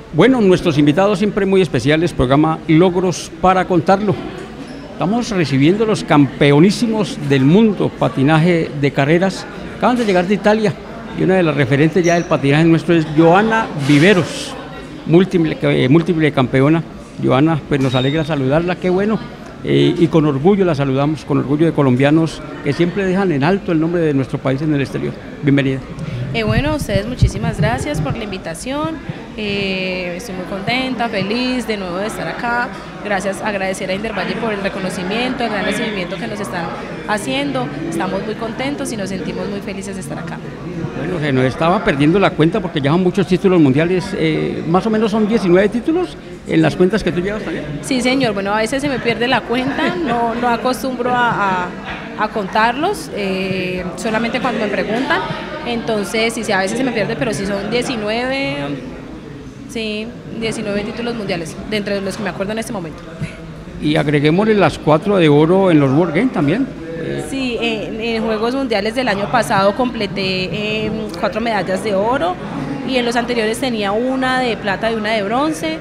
Bueno, nuestros invitados siempre muy especiales, programa Logros para Contarlo. Estamos recibiendo los campeonísimos del mundo, patinaje de carreras. Acaban de llegar de Italia y una de las referentes ya del patinaje nuestro es Joana Viveros, múltiple campeona. Joana, pues nos alegra saludarla, qué bueno. Y con orgullo la saludamos, con orgullo de colombianos que siempre dejan en alto el nombre de nuestro país en el exterior. Bienvenida. Bueno, a ustedes muchísimas gracias por la invitación. Estoy muy contenta, feliz de nuevo de estar acá. Gracias, agradecer a Indervalle por el reconocimiento, el gran recibimiento que nos están haciendo. Estamos muy contentos y nos sentimos muy felices de estar acá. Bueno, se nos estaba perdiendo la cuenta porque ya son muchos títulos mundiales, más o menos son 19 títulos en las cuentas que tú llevas también. Sí, señor, bueno, a veces se me pierde la cuenta, no acostumbro a contarlos, solamente cuando me preguntan, entonces sí, a veces se me pierde, pero sí son 19, sí, 19 títulos mundiales, de entre los que me acuerdo en este momento. Y agreguémosle las 4 de oro en los World Games también. Sí, en Juegos Mundiales del año pasado completé 4 medallas de oro y en los anteriores tenía una de plata y una de bronce.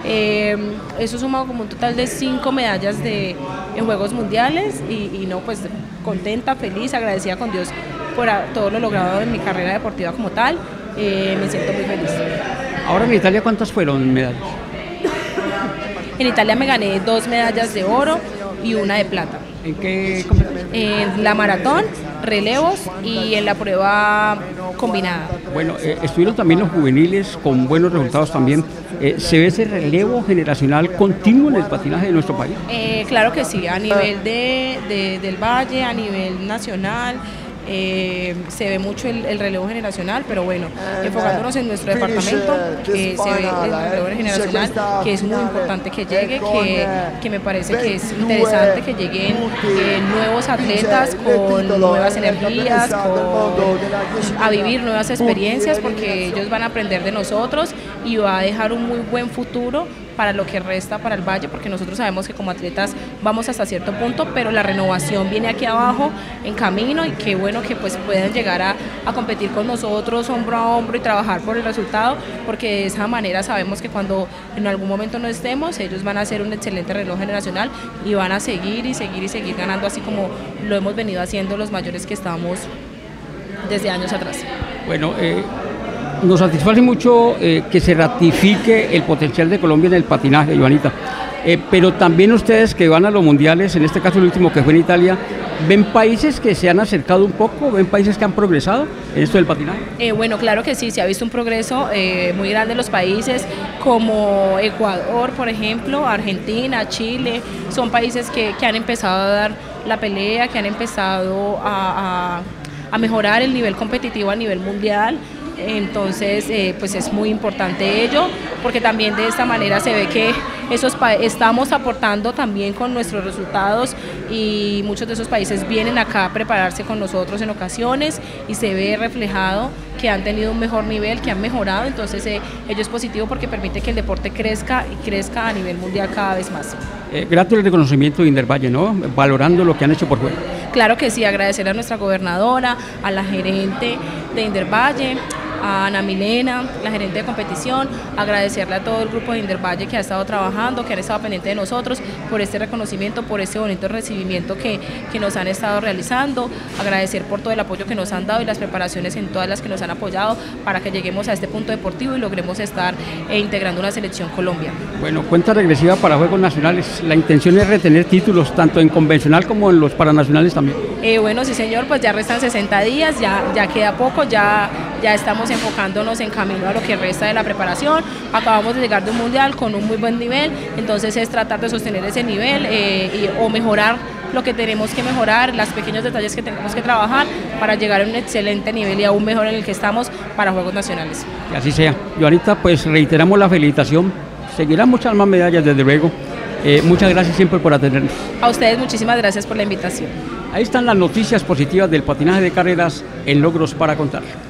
Eso suma como un total de 5 medallas en Juegos Mundiales y no, pues contenta, feliz, agradecida con Dios por todo lo logrado en mi carrera deportiva como tal. Me siento muy feliz. Ahora en Italia, ¿cuántas fueron medallas? En Italia me gané 2 medallas de oro y una de plata. ¿En qué competencia? En la maratón, relevos y en la prueba combinada. Bueno, estuvieron también los juveniles con buenos resultados también. ¿Se ve ese relevo generacional continuo en el patinaje de nuestro país? Claro que sí, a nivel del Valle, a nivel nacional. Se ve mucho el relevo generacional, pero bueno, enfocándonos en nuestro departamento, se ve el relevo generacional, que es muy importante que llegue, que me parece que es interesante que lleguen nuevos atletas con nuevas energías, a vivir nuevas experiencias, porque ellos van a aprender de nosotros y va a dejar un muy buen futuro para lo que resta para el Valle, porque nosotros sabemos que como atletas vamos hasta cierto punto, pero la renovación viene aquí abajo en camino y qué bueno que pues puedan llegar a competir con nosotros hombro a hombro y trabajar por el resultado, porque de esa manera sabemos que cuando en algún momento no estemos, ellos van a hacer un excelente reloj generacional y van a seguir y seguir y seguir ganando, así como lo hemos venido haciendo los mayores que estamos desde años atrás. Bueno, nos satisface mucho que se ratifique el potencial de Colombia en el patinaje, Joanita, pero también ustedes que van a los mundiales, en este caso el último que fue en Italia, ¿ven países que se han acercado un poco? ¿Ven países que han progresado en esto del patinaje? Bueno, claro que sí, se ha visto un progreso muy grande en los países como Ecuador, por ejemplo, Argentina, Chile, son países que han empezado a dar la pelea, que han empezado a mejorar el nivel competitivo a nivel mundial. Entonces pues es muy importante ello, porque también de esta manera se ve que estamos aportando también con nuestros resultados y muchos de esos países vienen acá a prepararse con nosotros en ocasiones y se ve reflejado que han tenido un mejor nivel, que han mejorado, entonces ello es positivo porque permite que el deporte crezca y crezca a nivel mundial cada vez más. Grato el reconocimiento de Indervalle, ¿no? Valorando lo que han hecho por fuera. Claro que sí, agradecer a nuestra gobernadora, a la gerente de Indervalle, a Ana Milena, la gerente de competición, agradecerle a todo el grupo de Indervalle que ha estado trabajando, que han estado pendientes de nosotros por este reconocimiento, por este bonito recibimiento que nos han estado realizando, agradecer por todo el apoyo que nos han dado y las preparaciones en todas las que nos han apoyado para que lleguemos a este punto deportivo y logremos estar integrando una selección Colombia. Bueno, cuenta regresiva para Juegos Nacionales, la intención es retener títulos tanto en convencional como en los paranacionales también. Bueno, sí señor, pues ya restan 60 días, ya queda poco, ya estamos enfocándonos en camino a lo que resta de la preparación. Acabamos de llegar de un mundial con un muy buen nivel, entonces es tratar de sostener ese nivel o mejorar lo que tenemos que mejorar, los pequeños detalles que tenemos que trabajar para llegar a un excelente nivel y aún mejor en el que estamos para Juegos Nacionales. Que así sea. Joanita, pues reiteramos la felicitación, seguirán muchas más medallas desde luego. Muchas gracias siempre por atendernos. A ustedes muchísimas gracias por la invitación. Ahí están las noticias positivas del patinaje de carreras en Logros para Contar.